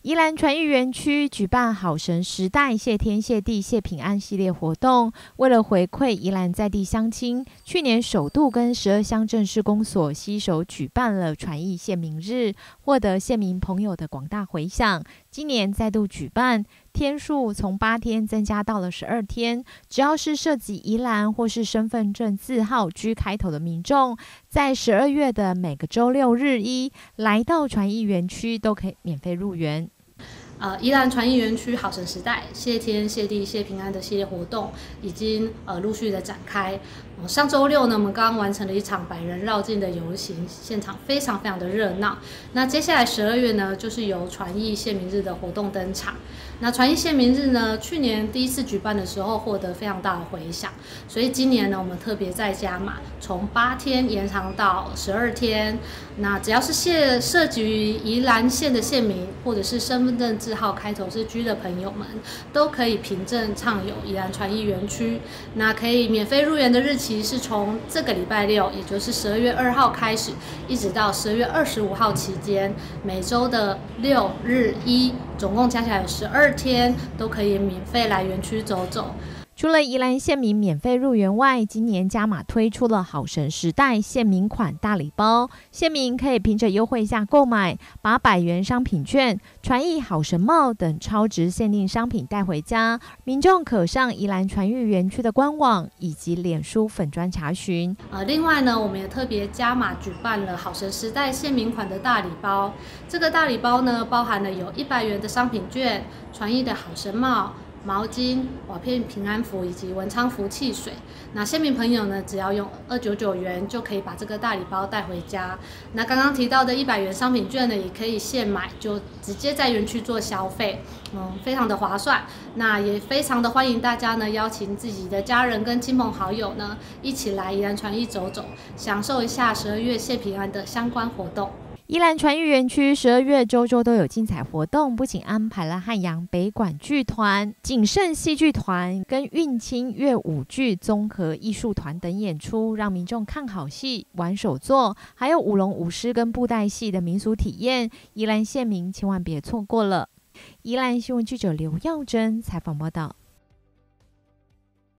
宜兰传艺园区举办好神时代谢天谢地谢平安系列活动，为了回馈宜兰在地乡亲，去年首度跟12乡镇市公所携手举办了传艺县民日，获得县民朋友的广大回响。今年再度举办，天数从8天增加到了12天，只要是涉及宜兰或是身份证字号G 开头的民众，在12月的每个周6日一来到传艺园区都可以免费入园。 宜兰传艺园区好神时代谢天谢地谢平安的系列活动已经陆续的展开。上周六呢，我们刚刚完成了一场100人绕境的游行，现场非常的热闹。那接下来12月呢，就是由传艺县民日的活动登场。那传艺县民日呢，去年第一次举办的时候获得非常大的回响，所以今年呢，我们特别再加码，从8天延长到12天。那只要是涉及于宜兰县的县民，或者是身份证字号开头是 G 的朋友们，都可以凭证畅游宜兰传艺园区。那可以免费入园的日期是从这个礼拜六，也就是12月2号开始，一直到12月25号期间，每周的6日1，总共加起来有12天，都可以免费来园区走走。 除了宜兰县民免费入园外，今年加码推出了好神时代县民款大礼包，县民可以凭着优惠价购买，把100元商品券、传艺好神帽等超值限定商品带回家。民众可上宜兰传艺园区的官网以及脸书粉专查询。 另外呢，我们也特别加码举办了好神时代县民款的大礼包。这个大礼包呢，包含了有100元的商品券、传艺的好神帽、毛巾、瓦片平安符以及文昌符汽水。那县民朋友呢，只要用299元就可以把这个大礼包带回家。那刚刚提到的100元商品券呢，也可以现买，就直接在园区做消费，非常的划算。那也非常的欢迎大家呢，邀请自己的家人跟亲朋好友呢，一起来宜兰传艺走走，享受一下12月谢平安的相关活动。 宜兰传艺园区12月周都有精彩活动，不仅安排了汉阳北管剧团、景盛戏剧团跟运清乐舞剧综合艺术团等演出，让民众看好戏、玩手作，还有舞龙舞狮跟布袋戏的民俗体验，宜兰县民千万别错过了。宜兰新闻记者刘耀珍采访报道。